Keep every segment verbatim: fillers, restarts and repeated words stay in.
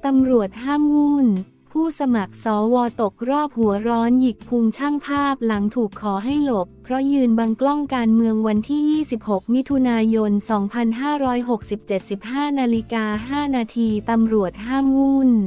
ตำรวจห้ามวุ่นผู้สมัครสวตกรอบหัวร้อนหยิกพุงช่างภาพหลังถูกขอให้หลบเพราะยืนบังกล้องการเมืองวันที่ยี่สิบหกมิถุนายนสองพันห้าร้อยหกสิบเจ็ด สิบห้านาฬิกาห้านาทีตำรวจห้ามวุ่น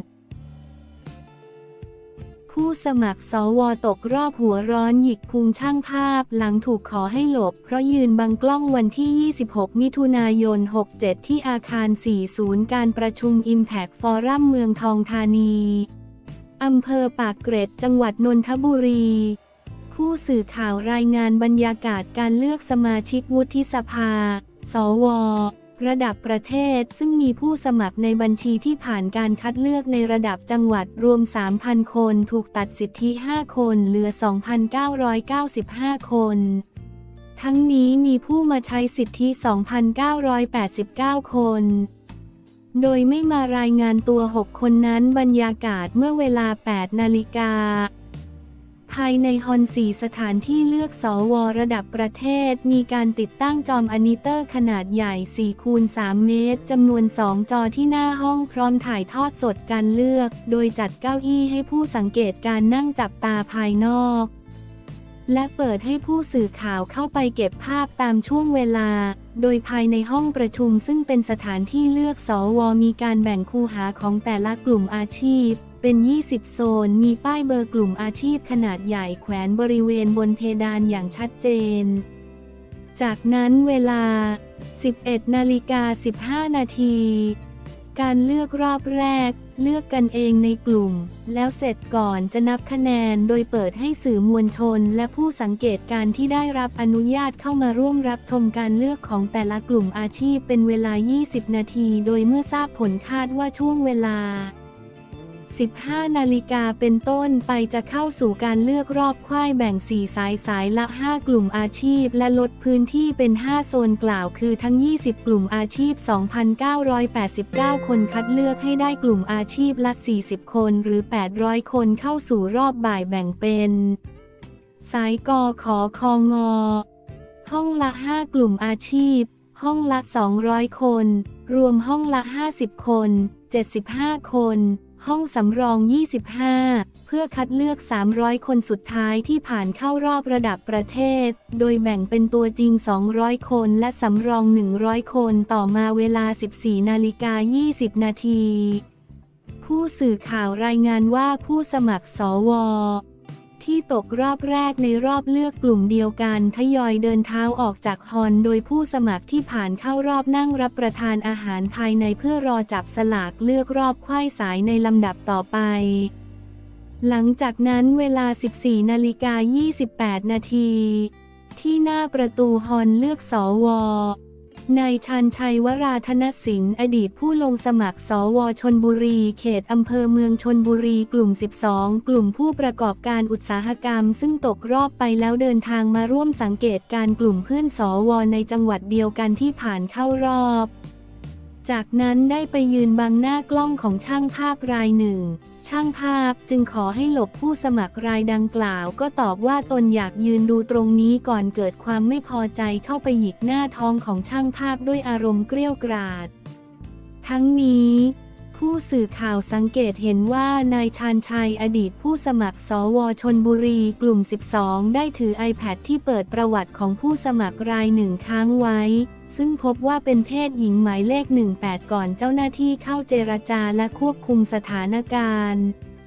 ผู้สมัครสวตกรอบหัวร้อนหยิกพุงช่างภาพหลังถูกขอให้หลบเพราะยืนบังกล้องวันที่ยี่สิบหกมิถุนายนหกสิบเจ็ดที่อาคารสี่ศูนย์การประชุม Impact Forum เมืองทองธานีอำเภอปากเกร็ดจังหวัดนนทบุรีผู้สื่อข่าวรายงานบรรยากาศการเลือกสมาชิกวุฒิสภาสวระดับประเทศซึ่งมีผู้สมัครในบัญชีที่ผ่านการคัดเลือกในระดับจังหวัดรวม สามพัน คนถูกตัดสิทธิห้าคนเหลือ สองพันเก้าร้อยเก้าสิบห้า คนทั้งนี้มีผู้มาใช้สิทธิ สองพันเก้าร้อยแปดสิบเก้า คนโดยไม่มารายงานตัวหกคนนั้นบรรยากาศเมื่อเวลา แปดนาฬิกาภายในฮอลล์สี่สถานที่เลือกสวระดับประเทศมีการติดตั้งจอมอนิเตอร์ขนาดใหญ่ สี่คูณสาม เมตรจำนวนสองจอที่หน้าห้องพร้อมถ่ายทอดสดการเลือกโดยจัดเก้าอี้ให้ผู้สังเกตการนั่งจับตาภายนอกและเปิดให้ผู้สื่อข่าวเข้าไปเก็บภาพตามช่วงเวลาโดยภายในห้องประชุมซึ่งเป็นสถานที่เลือกสวมีการแบ่งคูหาของแต่ละกลุ่มอาชีพเป็นยี่สิบโซนมีป้ายเบอร์กลุ่มอาชีพขนาดใหญ่แขวนบริเวณบนเพดานอย่างชัดเจนจากนั้นเวลา สิบเอ็ดนาฬิกาสิบห้า นาทีการเลือกรอบแรกเลือกกันเองในกลุ่มแล้วเสร็จก่อนจะนับคะแนนโดยเปิดให้สื่อมวลชนและผู้สังเกตการที่ได้รับอนุญาตเข้ามาร่วมรับชมการเลือกของแต่ละกลุ่มอาชีพเป็นเวลายี่สิบนาทีโดยเมื่อทราบผลคาดว่าช่วงเวลาสิบห้านาฬิกาเป็นต้นไปจะเข้าสู่การเลือกรอบควายแบ่งสี่สายสายละห้ากลุ่มอาชีพและลดพื้นที่เป็นห้าโซนกล่าวคือทั้งยี่สิบกลุ่มอาชีพ สองพันเก้าร้อยแปดสิบเก้า คนคัดเลือกให้ได้กลุ่มอาชีพละสี่สิบคนหรือแปดร้อยคนเข้าสู่รอบบ่ายแบ่งเป็นสายกขคงห้องละห้ากลุ่มอาชีพห้องละสองร้อยคนรวมห้องละห้าสิบคนเจ็ดสิบห้าคนห้องสำรองยี่สิบห้าเพื่อคัดเลือกสามร้อยคนสุดท้ายที่ผ่านเข้ารอบระดับประเทศโดยแบ่งเป็นตัวจริงสองร้อยคนและสำรองหนึ่งร้อยคนต่อมาเวลา สิบสี่นาฬิกายี่สิบ นาทีผู้สื่อข่าวรายงานว่าผู้สมัครสวที่ตกรอบแรกในรอบเลือกกลุ่มเดียวกันทยอยเดินเท้าออกจากฮอลล์โดยผู้สมัครที่ผ่านเข้ารอบนั่งรับประทานอาหารภายในเพื่อรอจับสลากเลือกรอบควายสายในลำดับต่อไปหลังจากนั้นเวลา สิบสี่นาฬิกายี่สิบแปด นาทีที่หน้าประตูฮอลล์เลือกสวนายชันชัยวราธนสินอดีตผู้ลงสมัครสวชลบุรีเขตอำเภอเมืองชลบุรีกลุ่มสิบสองกลุ่มผู้ประกอบการอุตสาหกรรมซึ่งตกรอบไปแล้วเดินทางมาร่วมสังเกตการกลุ่มเพื่อนสวในจังหวัดเดียวกันที่ผ่านเข้ารอบจากนั้นได้ไปยืนบังหน้ากล้องของช่างภาพรายหนึ่งช่างภาพจึงขอให้หลบผู้สมัครรายดังกล่าวก็ตอบว่าตนอยากยืนดูตรงนี้ก่อนเกิดความไม่พอใจเข้าไปหยิกหน้าท้องของช่างภาพด้วยอารมณ์เกรี้ยวกราดทั้งนี้ผู้สื่อข่าวสังเกตเห็นว่านายชาญชัยอดีตผู้สมัครสวชลบุรีกลุ่มสิบสองได้ถือ ไอแพด ที่เปิดประวัติของผู้สมัครรายหนึ่งค้างไว้ซึ่งพบว่าเป็นเพศหญิงหมายเลขหนึ่งแปดก่อนเจ้าหน้าที่เข้าเจรจาและควบคุมสถานการณ์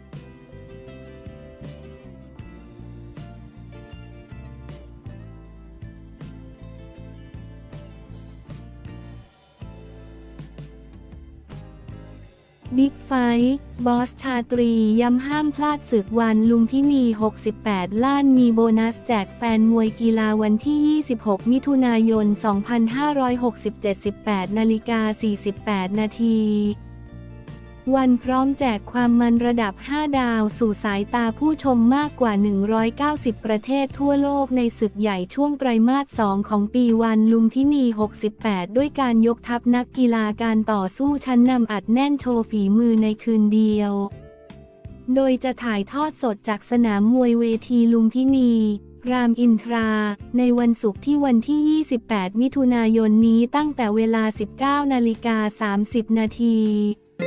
บิ๊กไฟท์บอสชาตรีย้ำห้ามพลาดศึกวันลุมพินี หกสิบแปด ล้านมีโบนัสแจกแฟนมวยกีฬาวันที่ ยี่สิบหก มิถุนายน สองพันห้าร้อยหกสิบเจ็ด สิบแปด นาฬิกา สี่สิบแปด นาทีวันพร้อมแจกความมันระดับห้าดาวสู่สายตาผู้ชมมากกว่าหนึ่งร้อยเก้าสิบประเทศทั่วโลกในศึกใหญ่ช่วงไตรมาสสองของปีวันลุมพินี หกสิบแปด ด้วยการยกทัพนักกีฬาการต่อสู้ชั้นนำอัดแน่นโชว์ฝีมือในคืนเดียวโดยจะถ่ายทอดสดจากสนามมวยเวทีลุมพินีรามอินทราในวันศุกร์ที่วันที่ ยี่สิบแปด มิถุนายนนี้ตั้งแต่เวลา สิบเก้านาฬิกาสามสิบนาที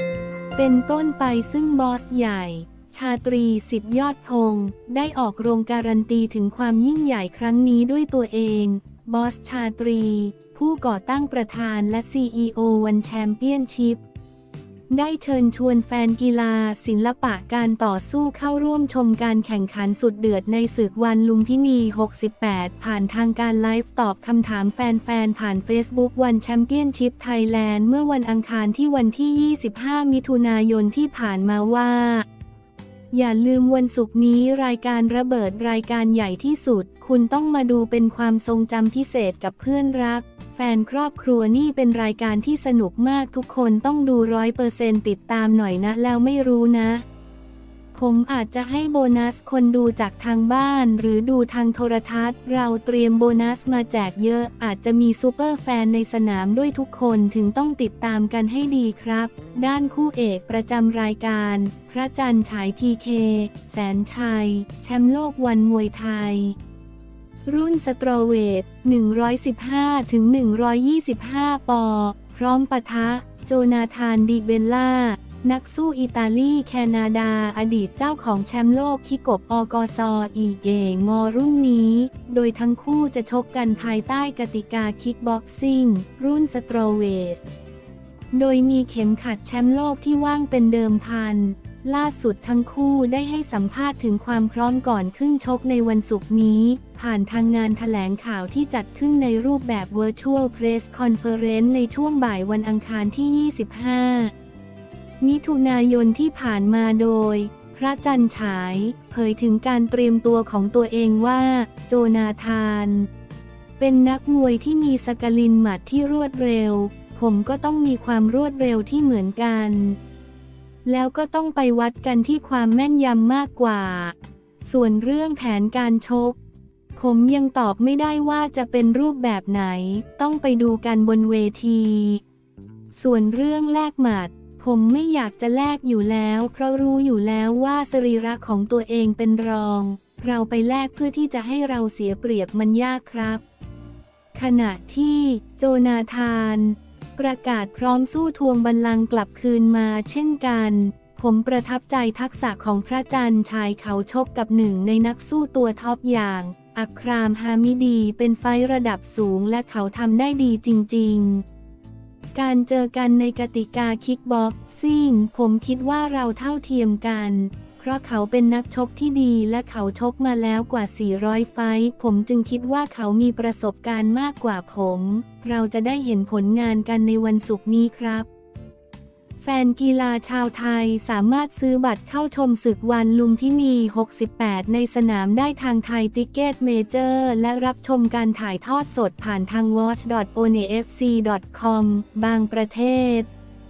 เป็นต้นไปซึ่งบอสใหญ่ชาตรีสิทธิยอดพงศ์ได้ออกโรงการันตีถึงความยิ่งใหญ่ครั้งนี้ด้วยตัวเองบอสชาตรีผู้ก่อตั้งประธานและ ซี อี โอ วันแชมเปี้ยนชิพได้เชิญชวนแฟนกีฬาศิลปะการต่อสู้เข้าร่วมชมการแข่งขันสุดเดือดในศึกวันลุมพินี หกสิบแปด ผ่านทางการไลฟ์ตอบคำถามแฟนๆ ผ่าน Facebook วันแชมเปี้ยนชิพไทยแลนด์เมื่อวันอังคารที่วันที่ ยี่สิบห้า มิถุนายนที่ผ่านมาว่าอย่าลืมวันศุกร์นี้รายการระเบิดรายการใหญ่ที่สุดคุณต้องมาดูเป็นความทรงจำพิเศษกับเพื่อนรักแฟนครอบครัวนี่เป็นรายการที่สนุกมากทุกคนต้องดูร้อยเปอร์เซ็นต์ติดตามหน่อยนะแล้วไม่รู้นะผมอาจจะให้โบนัสคนดูจากทางบ้านหรือดูทางโทรทัศน์เราเตรียมโบนัสมาแจกเยอะอาจจะมีซูเปอร์แฟนในสนามด้วยทุกคนถึงต้องติดตามกันให้ดีครับด้านคู่เอกประจำรายการพระจันทร์ฉายพีเคแสนชัยแชมป์โลกวันมวยไทยรุ่นสตรอเวท หนึ่งร้อยสิบห้าถึงหนึ่งร้อยยี่สิบห้า ปอพร้อมปะทะโจนาธานดิเบลล่านักสู้อิตาลีแคนาดาอดีตเจ้าของแชมป์โลกที่กบอกซอีเองอรุ่นนี้โดยทั้งคู่จะชกกันภายใต้กติกาคิกบ็อกซิ่งรุ่นสตรอเวทโดยมีเข็มขัดแชมป์โลกที่ว่างเป็นเดิมพันล่าสุดทั้งคู่ได้ให้สัมภาษณ์ถึงความพร้อมก่อนขึ้นชกในวันศุกร์นี้ผ่านทางงานแถลงข่าวที่จัดขึ้นในรูปแบบ Virtual Press Conference ในช่วงบ่ายวันอังคารที่ ยี่สิบห้า มิถุนายนที่ผ่านมาโดยพระจันทร์ฉายเผยถึงการเตรียมตัวของตัวเองว่าโจนาธานเป็นนักมวยที่มีสกลินหมัดที่รวดเร็วผมก็ต้องมีความรวดเร็วที่เหมือนกันแล้วก็ต้องไปวัดกันที่ความแม่นยำมากกว่าส่วนเรื่องแผนการชกผมยังตอบไม่ได้ว่าจะเป็นรูปแบบไหนต้องไปดูกันบนเวทีส่วนเรื่องแลกหมัดผมไม่อยากจะแลกอยู่แล้วเพราะรู้อยู่แล้วว่าสรีระของตัวเองเป็นรองเราไปแลกเพื่อที่จะให้เราเสียเปรียบมันยากครับขณะที่โจนาธานประกาศพร้อมสู้ทวงบัลลังก์กลับคืนมาเช่นกันผมประทับใจทักษะของพระจันทร์ฉายเขาชกกับหนึ่งในนักสู้ตัวท็อปอย่างอัครามฮามิดีเป็นไฟท์ระดับสูงและเขาทำได้ดีจริงๆการเจอกันในกติกาคิกบ็อกซิ่งผมคิดว่าเราเท่าเทียมกันเพราะเขาเป็นนักชกที่ดีและเขาชกมาแล้วกว่าสี่ร้อยไฟท์ผมจึงคิดว่าเขามีประสบการณ์มากกว่าผมเราจะได้เห็นผลงานกันในวันศุกร์นี้ครับแฟนกีฬาชาวไทยสามารถซื้อบัตรเข้าชมศึกวันลุมพินี หกสิบแปด ในสนามได้ทางไทยติ๊กเก็ตเมเจอร์และรับชมการถ่ายทอดสดผ่านทาง วอทช์ ดอท โอ เน เอฟ ซี ดอท คอม บางประเทศ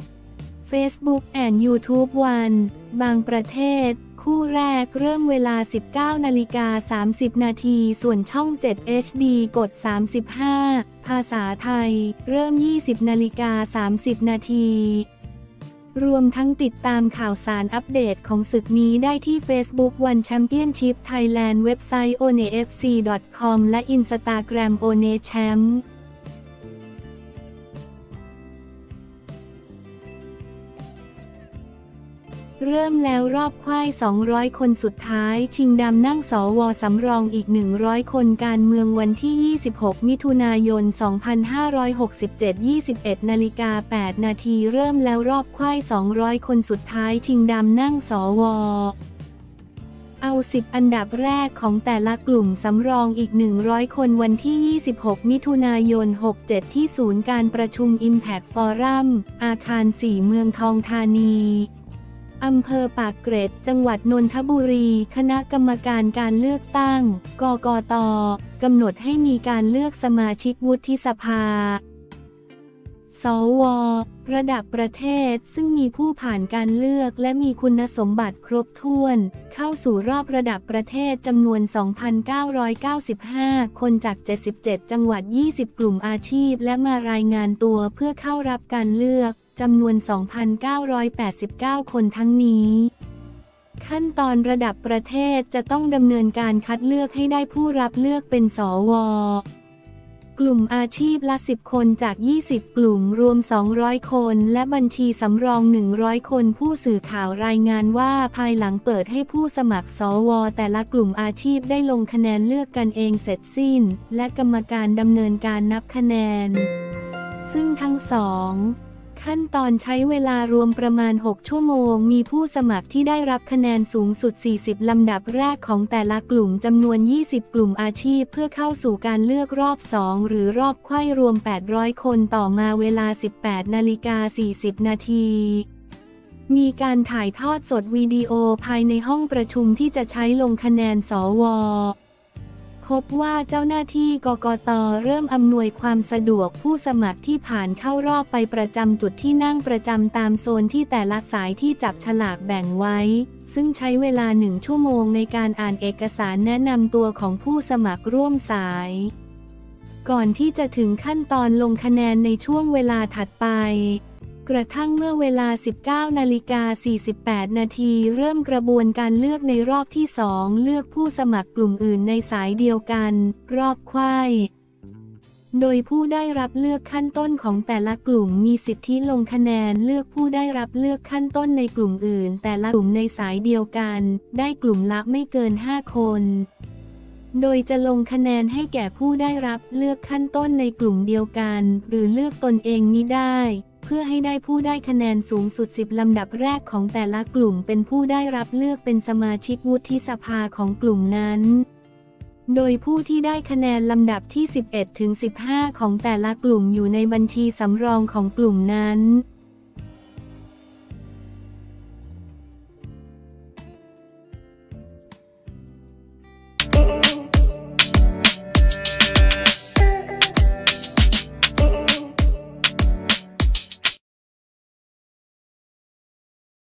Facebook and YouTube วันบางประเทศคู่แรกเริ่มเวลา สิบเก้านาฬิกาสามสิบนาทีส่วนช่อง เจ็ด เอช ดี กด สามสิบห้า ภาษาไทยเริ่ม ยี่สิบนาฬิกาสามสิบนาทีรวมทั้งติดตามข่าวสารอัปเดตของศึกนี้ได้ที่ Facebook วันแชมเปี้ยนชิพไทยแลนด์เว็บไซต์ โอ เน เอฟ ซี ดอท คอม และ Instagram โอ เน แชมป์เริ่มแล้วรอบควายสองร้อยคนสุดท้ายชิงดำนั่งสวสำรองอีกหนึ่งร้อยคนการเมืองวันที่ยี่สิบหกมิถุนายนสองพันห้าร้อยหกสิบเจ็ด ยี่สิบเอ็ดนาฬิกาแปดนาทีเริ่มแล้วรอบควายสองร้อยคนสุดท้ายชิงดำนั่งสวเอาสิบอันดับแรกของแต่ละกลุ่มสำรองอีกหนึ่งร้อยคนวันที่ยี่สิบหกมิถุนายนหกสิบเจ็ดที่ศูนย์การประชุม Impact Forum อาคารสี่เมืองทองธานีอำเภอปากเกร็ดจังหวัดนนทบุรีคณะกรรมการการเลือกตั้งกกต.กำหนดให้มีการเลือกสมาชิกวุฒิสภาสว.ระดับประเทศซึ่งมีผู้ผ่านการเลือกและมีคุณสมบัติครบถ้วนเข้าสู่รอบระดับประเทศจำนวน สองพันเก้าร้อยเก้าสิบห้า คนจากเจ็ดสิบเจ็ดจังหวัดยี่สิบกลุ่มอาชีพและมารายงานตัวเพื่อเข้ารับการเลือกจำนวน สองพันเก้าร้อยแปดสิบเก้า คนทั้งนี้ขั้นตอนระดับประเทศจะต้องดำเนินการคัดเลือกให้ได้ผู้รับเลือกเป็นสวกลุ่มอาชีพละสิบคนจากยี่สิบกลุ่มรวมสองร้อยคนและบัญชีสำรองหนึ่งร้อยคนผู้สื่อข่าวรายงานว่าภายหลังเปิดให้ผู้สมัครสวแต่ละกลุ่มอาชีพได้ลงคะแนนเลือกกันเองเสร็จสิ้นและกรรมการดำเนินการนับคะแนนซึ่งทั้งสองขั้นตอนใช้เวลารวมประมาณหกชั่วโมงมีผู้สมัครที่ได้รับคะแนนสูงสุดสี่สิบลำดับแรกของแต่ละกลุ่มจำนวนยี่สิบกลุ่มอาชีพเพื่อเข้าสู่การเลือกรอบสองหรือรอบไขว้รวมแปดร้อยคนต่อมาเวลา สิบแปดนาฬิกาสี่สิบนาทีมีการถ่ายทอดสดวิดีโอภายในห้องประชุมที่จะใช้ลงคะแนนสวพบว่าเจ้าหน้าที่กกต.เริ่มอำนวยความสะดวกผู้สมัครที่ผ่านเข้ารอบไปประจำจุดที่นั่งประจำตามโซนที่แต่ละสายที่จับฉลากแบ่งไว้ซึ่งใช้เวลาหนึ่งชั่วโมงในการอ่านเอกสารแนะนำตัวของผู้สมัครร่วมสายก่อนที่จะถึงขั้นตอนลงคะแนนในช่วงเวลาถัดไปกระทั่งเมื่อเวลา สิบเก้านาฬิกาสี่สิบแปดนาทีเริ่มกระบวนการเลือกในรอบที่สองเลือกผู้สมัครกลุ่มอื่นในสายเดียวกันรอบไขว้โดยผู้ได้รับเลือกขั้นต้นของแต่ละกลุ่มมีสิทธิลงคะแนนเลือกผู้ได้รับเลือกขั้นต้นในกลุ่มอื่นแต่ละกลุ่มในสายเดียวกันได้กลุ่มละไม่เกินห้าคนโดยจะลงคะแนนให้แก่ผู้ได้รับเลือกขั้นต้นในกลุ่มเดียวกันหรือเลือกตนเองมิได้เพื่อให้ได้ผู้ได้คะแนนสูงสุดสิบลำดับแรกของแต่ละกลุ่มเป็นผู้ได้รับเลือกเป็นสมาชิกวุฒิสภาของกลุ่มนั้นโดยผู้ที่ได้คะแนนลำดับที่ สิบเอ็ดถึงสิบห้า ของแต่ละกลุ่มอยู่ในบัญชีสำรองของกลุ่มนั้น